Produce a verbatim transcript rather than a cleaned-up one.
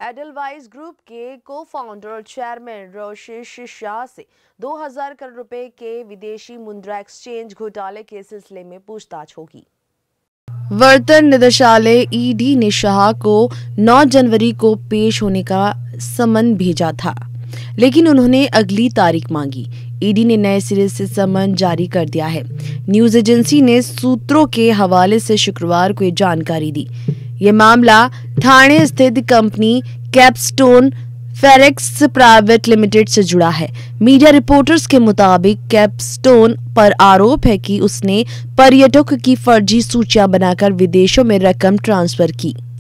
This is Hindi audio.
एडलवाइस ग्रुप के को फाउंडर और चेयरमैन रोशेश शाह से दो हज़ार करोड़ रुपए के विदेशी मुद्रा एक्सचेंज घोटाले के सिलसिले में पूछताछ होगी। वर्तन निदेशालय ईडी ने शाह को नौ जनवरी को पेश होने का समन भेजा था, लेकिन उन्होंने अगली तारीख मांगी। ईडी ने नए सिरे से समन जारी कर दिया है। न्यूज एजेंसी ने सूत्रों के हवाले से शुक्रवार को ये जानकारी दी। ये मामला ठाणे स्थित company Capstone Ferex private limited से जुड़ा है। मीडिया रिपोर्टर्स के मुताबिक कैपस्टोन पर आरोप है कि उसने पर्यटकों की फर्जी सूचियां बनाकर विदेशों में रकम ट्रांसफर की।